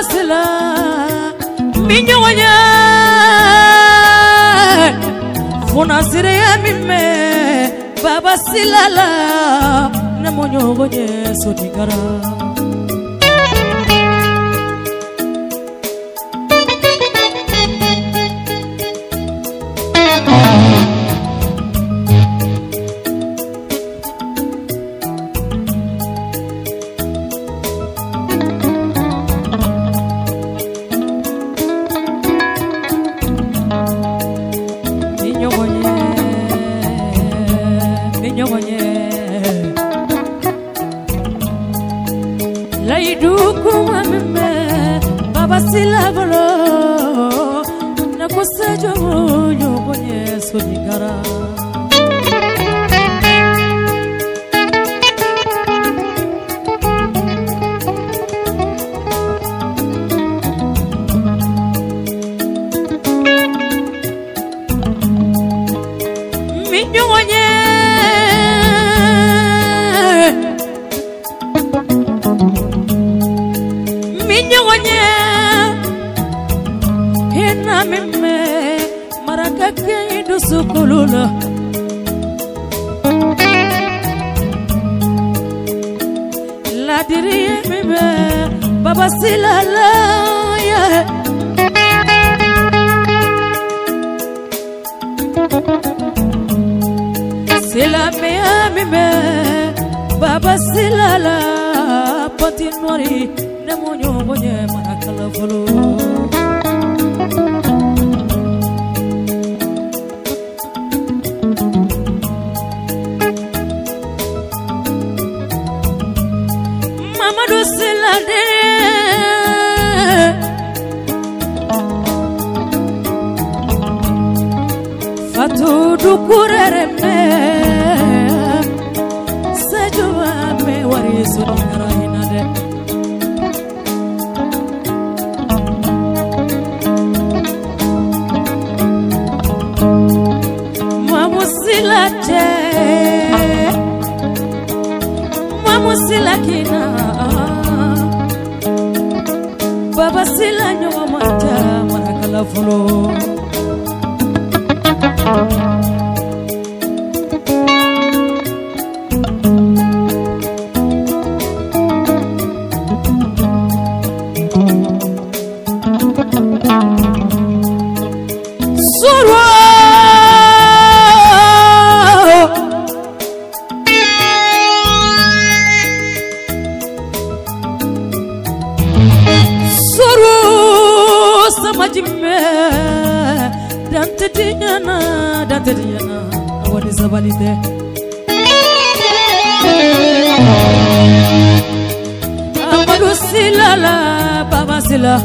sila minyonye funa sire mime baba sila la na monyonye sotigara Baba sila bolo na kosejo nyonye sodigara minyonye mime maraka kaidu sukulula la diri mime baba silala ya sila mime baba silala pati nwari nemonyo bonye maraka la folo Fatu dukurere me sejuwa me warisu dingara hinade mamusila kina baba sila nyoma mata marakala folo Majime dante diana awani zabalide amadu silala baba sila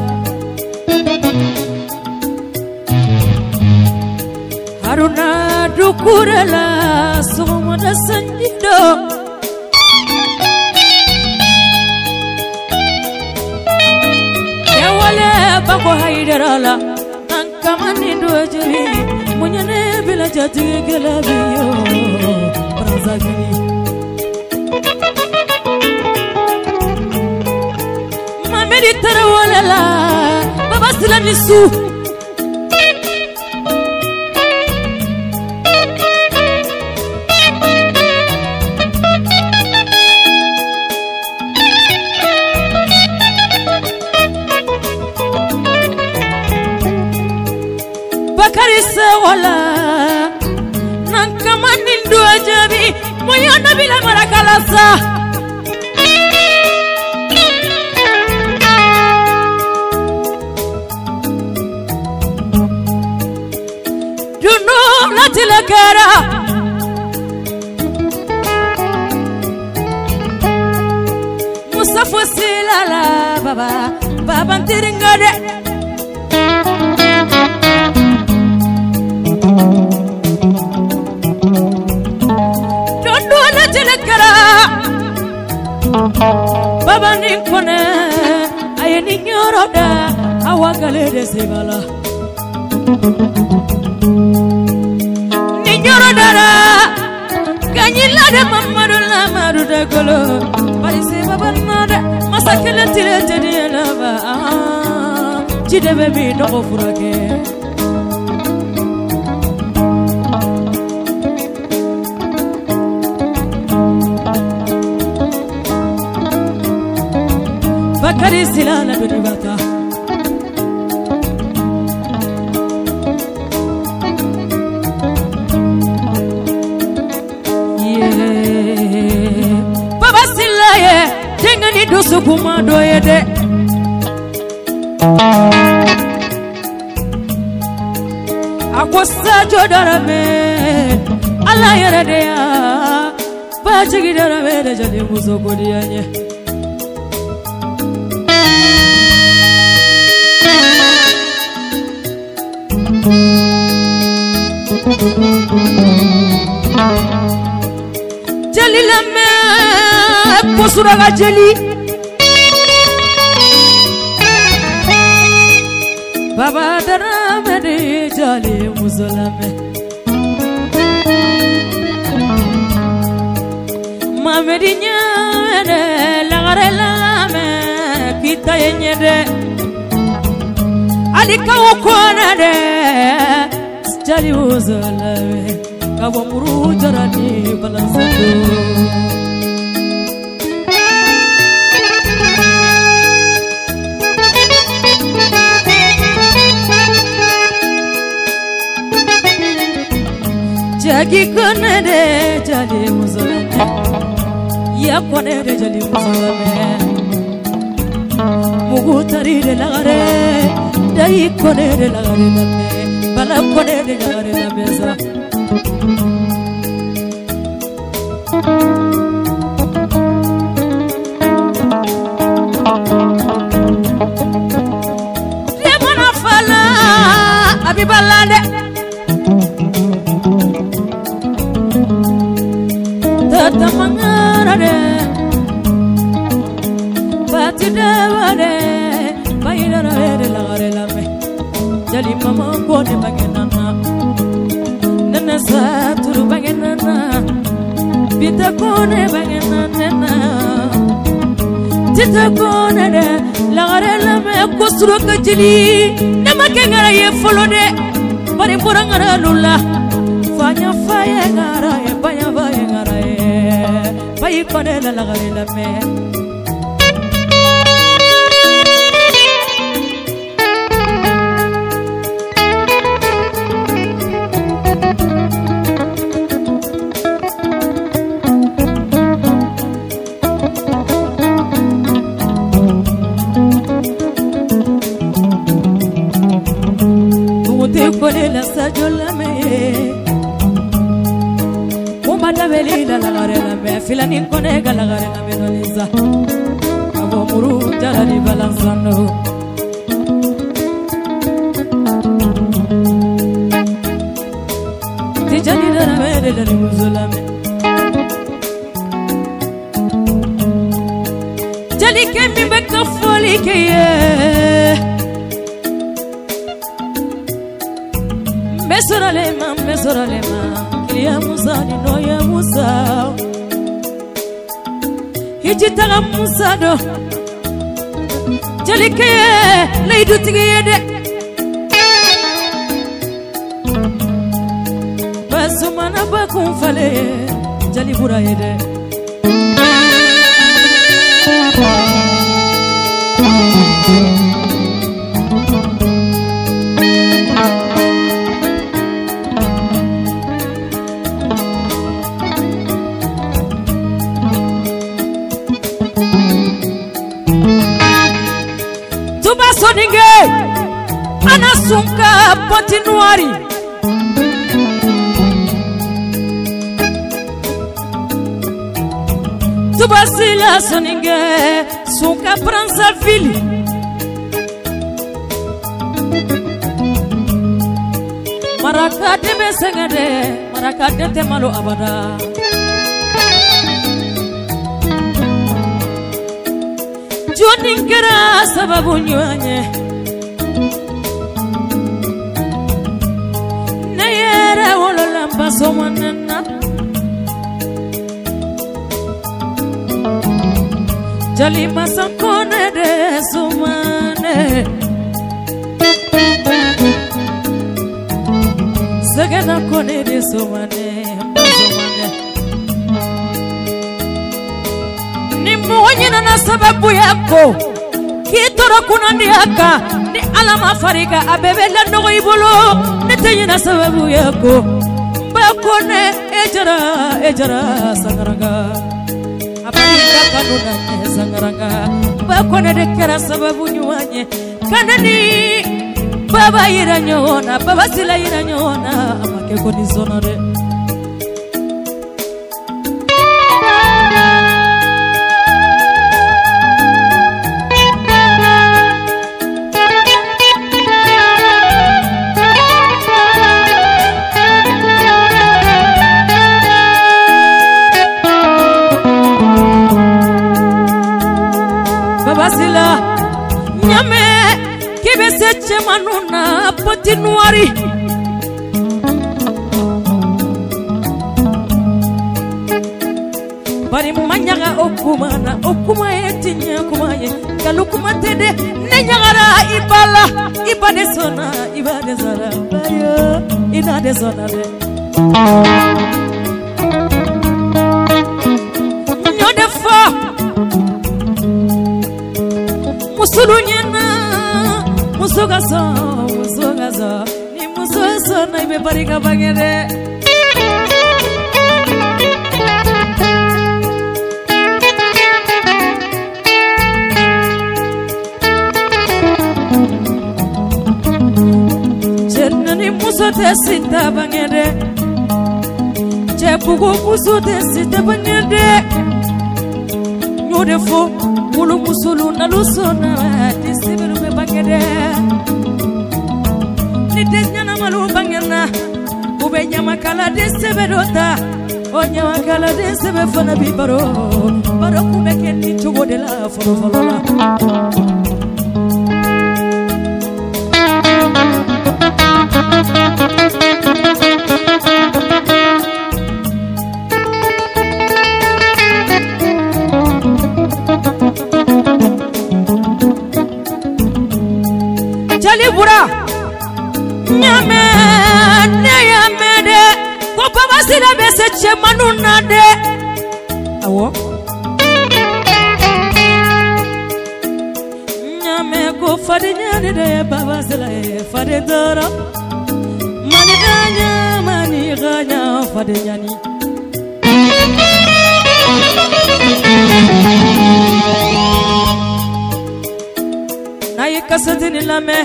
haruna dukurela somada sanjido bako haiderala ankamani dojeri munyane bila jati gelabiyo brazavili mamedi tarawala baba silanisu Bakarisa wala nankamani ndo ajabi moyona bila marakalasa Juno latilakara Musafu silala baba ntiringade Baba ninkone aye ninyoroda awagale de sebala ninyoroda ganyila de mamadu la maru de golo bari se baba nada masakele tire tedi na ba jide be mi no furake bakari silala do dibata baba silaye dengani dusu kuma doyede akosa jodarame ala yerede ya bachigi darame de jali musoko dianye jali lame posura ga jali baba darame de jali musalame mamedinya de lagare lame kita yenyede alika ukona de jali musalame kabo muru jarani balansado jagi kone de jali musalame ya kone de jali musalame mugu tari de lagare dai kone de lagare lame bala kone de lagare lame sa demona fala abibalade tatamangare batidawade bayidara de lagare lame jali mama kone bagenana nana saturu bagenana bita kone bagenana tita kone de lagare lame kosuro kajili nama kengara ye folode bari borangara lula fanya faya ngara ye banya faya ngara ye bayi kone la lagare lame kone la sajolame umada belila la garela filani kone gala garela me noliza abo muru jarani balansano tijani dara mere dali musulame jali kemi bekafoli keye mesoralema ya musa ni no ya musa hijitala musa do jalike leidu tigede basumana bakun fale jali burayede Soninge anasunka Pontinuari Tubasila soninge sunka Brazzaville Marakade besengade marakade temalo abada Jodingera sababu nyanye Nayere wololamba somanana Jali masankone de suma Bagana kone de somane ni muonyina na sababu yako kitoro kunandiaka ni alama farika abebela ndogo ibolo netenyina sababu yako bakone ejara sangaranga abika kanuna sangaranga bakone de kera sababu nyuanye kanani baba iranyona baba sila iranyona amake koni zonare baba sila nyame kibeseche manuna poti nuari bari manyaga okuma etinya kumaye kalukuma tede nenyagara ibade sona ibade zara bayo inade zona de nyode fa musulunyana musugaso ni musugaso na ibe barika bangere jenani musote sita bangere jebugo musote sita bangere nyode fo mulu musulu na lusona disibiru be bangere ni desnyana malu bangena ube nyama kala desebedota o nyama kala desebe fana bi baro kumeke ni tugo de la folo la Jalibura nyame ne yamede ko baba sila beseche manuna de awo nyame ko fade nyane de baba sila fade doro mani ganya fade nyani naye kasadini lame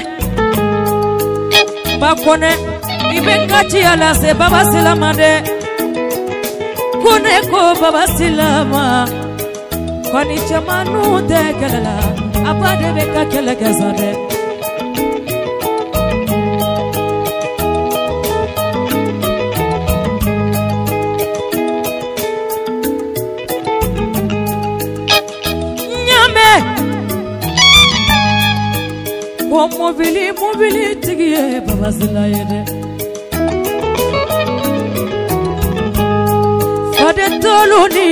bakone ibengati ala se baba silama de kone ko baba silama kwani chamanu de kelala abade beka kelega zade nyame ko mobili tigiye baba zilayede fade toluni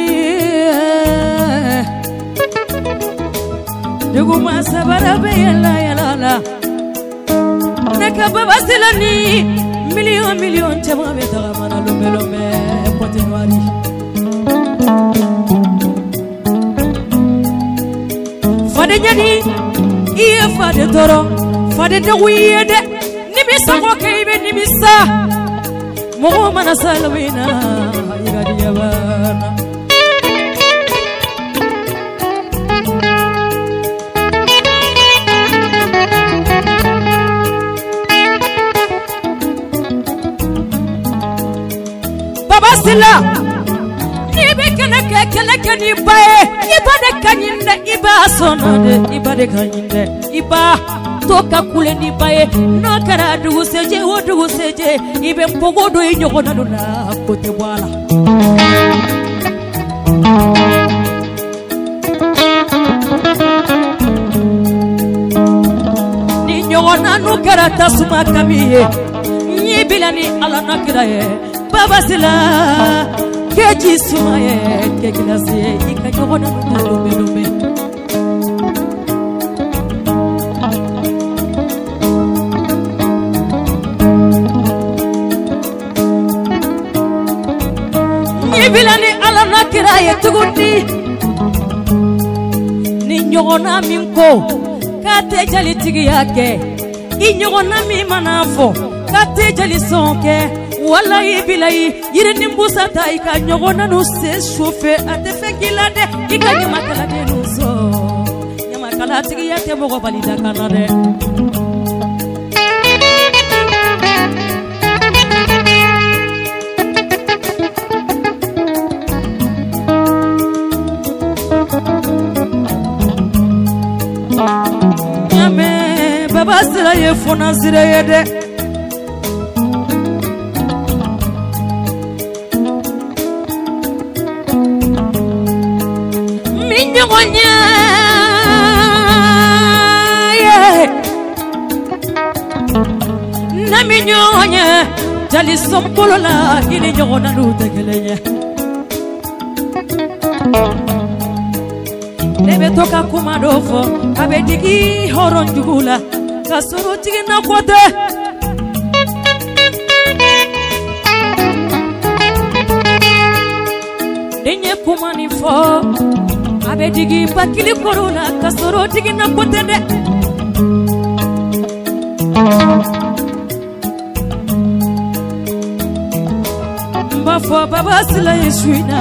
dugu masabara be yala neka baba zilani million chama be tagamana lombe continuari fade nyani iye fade toro fade de wiyede nimisa ngoke ibe nimisa mo mana salwina igadi yabana baba sila nibe keleke ni bae ibade kanyinde iba sonade ibade kanyinde iba toka kule ni bae no kara dugu seje ibe mpogodo inyogona dona kote bwala ni nyogona no kara tasuma kamiye ni bilani ala nakiraye baba sila keji sumaye kekilase ikanyogona lume tuguni ni ɲɔgɔnna min ko k'a tɛ jalitigiya kɛ i ɲɔgɔnna min mana fɔ k'a tɛ jalisɔn kɛ walayi bilayi yirini busa ta i ka ɲɔgɔnna nu se sufe a tɛ fɛn k'i la dɛ i ka ɲamakaladen nu sɔn ɲamakalatigiya tɛ mɔgɔ bali Dakar dɛ Nyame baba sira ye fona sira ye de minyonya ye na minyonya jali sompolo la ili nyona luta kelenya Nebe toka kumadofo abedigi horon jugula kasoro tigina kote Denye kumani fo abedigi bakili korona kasoro tigina kote de Mbafo baba sila yeshuina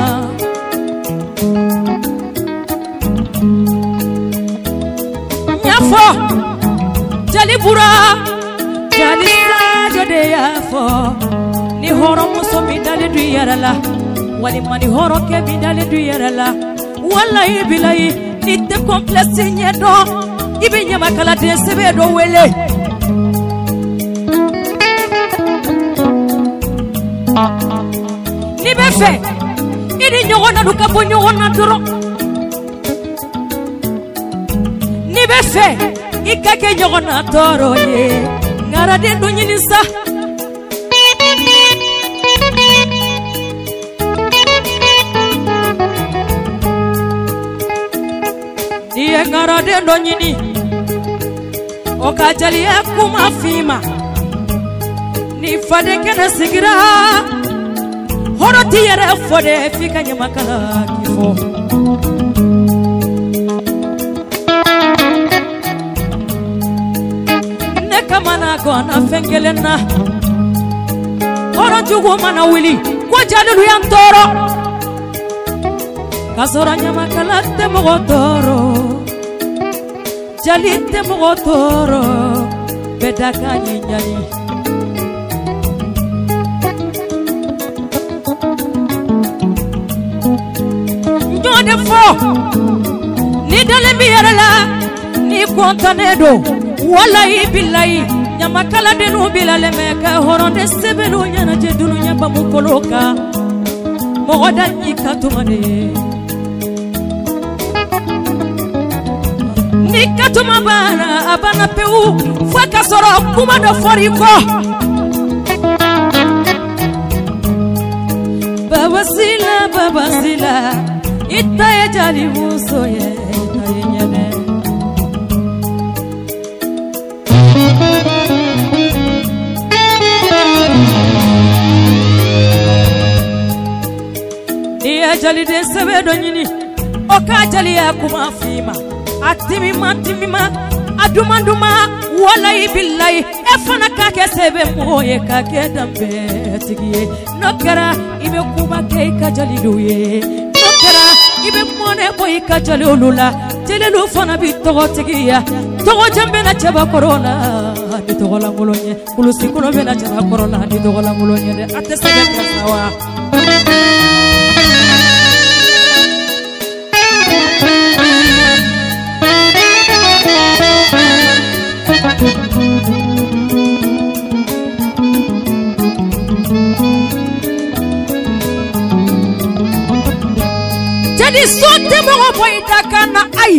Nyafo jali bura jali jode yafo ni horo muso mi dale du yarala wali mani horo ke mi dale du yarala wallahi bilahi ni te complexe nyedo ibe nyama kala de sebe do wele ni be fe idi nyogona du ka bo nyogona doro Befe ikake nyogona toro ye ngara de do nyinisa Diye ngara de do nyini okajali akuma fima ni fade kena sigira horoti yere fode fika nyamakala kifo Kamana gona fengelena Oro jugo mana wili Kwa jalilu ya ntoro Kasora nyama kalate mogotoro Jalite mogotoro Bedaka nyinyani Njode fo Ni dale miyarela Ni kontanedo Wallahi billahi nyamakala denu bilale meka horonde sebelu nyana je dunu nyaba mukoloka mogoda nyikatumane nikatuma bana abana peu faka soro kuma do foriko babasila itaye jali muso ye itaye nyane Jali de sebe do nyini oka jali ya kuma fima atimima adumanduma wallahi billahi efana ka ke sebe moye ka ke dambe tigiye nokara ibe kuma ke ka jali duye nokara ibe mone boy ka jali ulula jeli lu fana bi togo tigiya togo jambe na chaba corona di togo la ngolonye kulusi kuno be na chaba corona di togo la ngolonye de ate sebe kasawa Jadi sote mo boy Dakar ay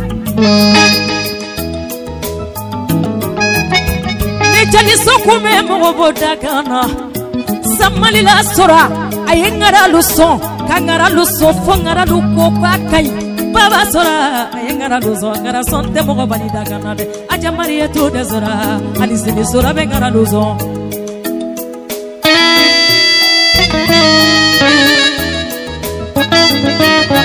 Ne jadi sokume mo bo Dakar samali la sora ay ngara lu son kangara lu so fongara lu ko kai baba sora ay ngara lu so ngara sonte mo bali Dakar de aja mariya to de sora ali se sora be ngara lu so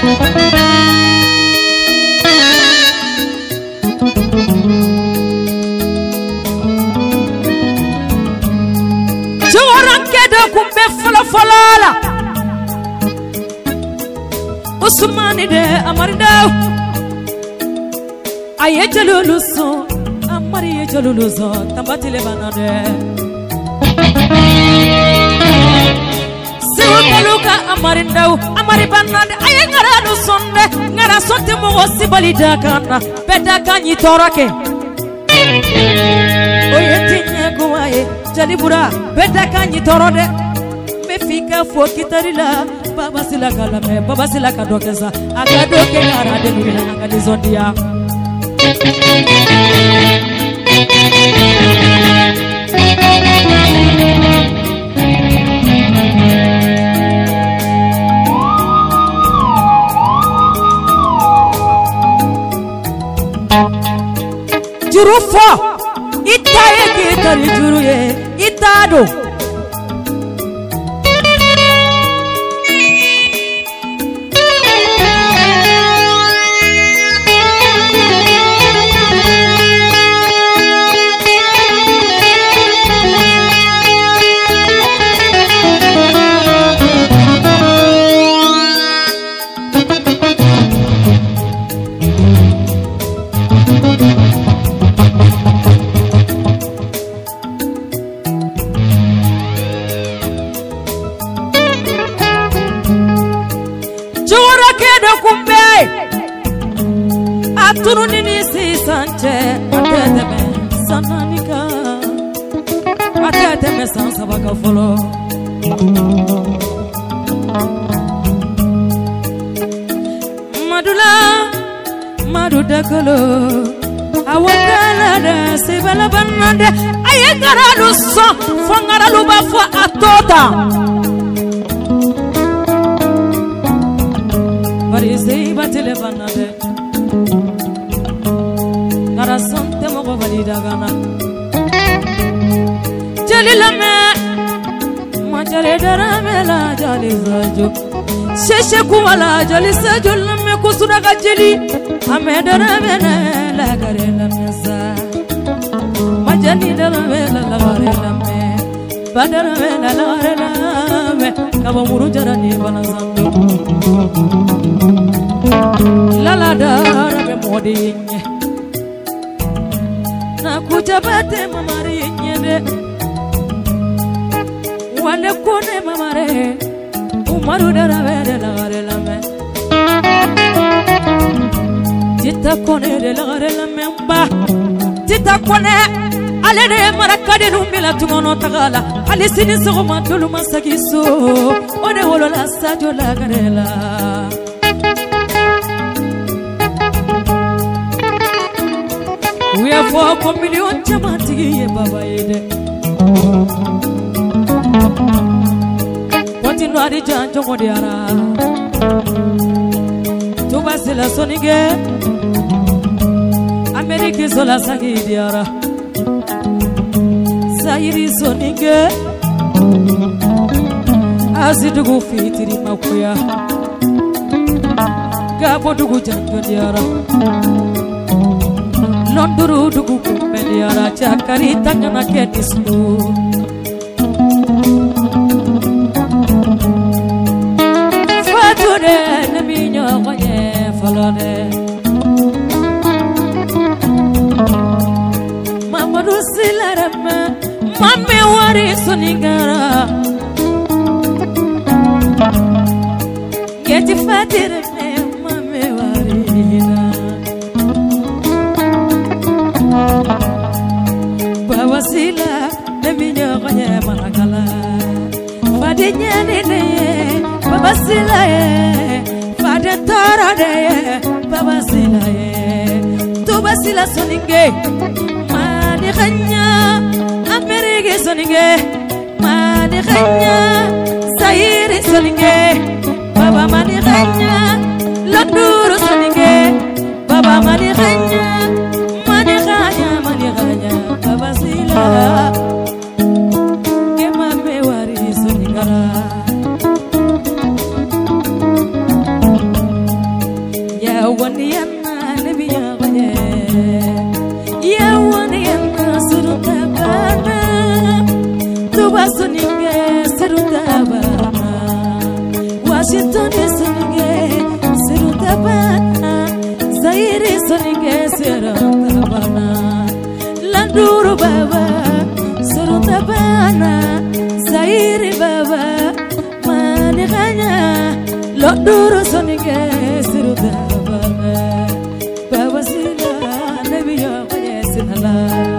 Joran kedo kumbe fala Usmani de Amarindaw Aye jaluluso Amari jaluluso Tambatile banade Sewa kaluka Amarindaw Amari banade Aye ngara sonde Ngara sonte mo sibali dakana Beda kanyi torake Oye tinye kuwaye Jalibura Beda kanyi torode Mefika fo kitarila Baba sila kalame, baba sila kadokeza Akadoke ngara de nuna akadizondia Juru fo Itaye kitari juru ye Itado Turunini si sanche ateteme sananika ateteme sansabaka folo madula madudakolo awakala da sebala banande ayengara luso fangara luba fo atota bari sei batele banande Sante mogo valida gana Jalilame Majale darame la jali zajo Sheshe kumala jali sajo lame kusura gajeli Ame darame la gare lame sa Majani darame la gare lame Badarame la gare lame Kaba muru jarani bana zando Lala darame modi nye Kujabate mamare nyede Wale kone mamare Umaru daravere lagare lame Tita kone de lagare lame mba Tita kone Ale de marakade numbila tumono tagala Ale sini sogoma tulu masagiso Ode wolo la sajo lagare la We are for million chamati baba yede. What in Wadi Janjo Modiara? Tuba Sila Sonige America Zola Sagi Diara Sairi Sonige Azidugu Fitiri Makuya Gabo Dugu Janjo Diara Londuru dugu kumeliara chakari tangana ketislu Fatune neminyo kwenye falone Mamadu silarama Mame wari sonigara Geti fatirene mame wari na Babasila neminyo kwenye manakala Fadinya nene Babasila Fade tara de Babasila Tubasila soninge Mani khanya Amerige soninge Mani khanya Sairi soninge Baba mani khanya Londuru soninge Baba mani khanya Mani khanya Babasila Kema mewari soningara Tuba soninge Serutabana Washington soninge Serutabana Zaire soninge Serutabana Landuru baba Serutabana Zaire baba Maniganya Loduru soninge Serutabana Baba sila Nabiya Sinala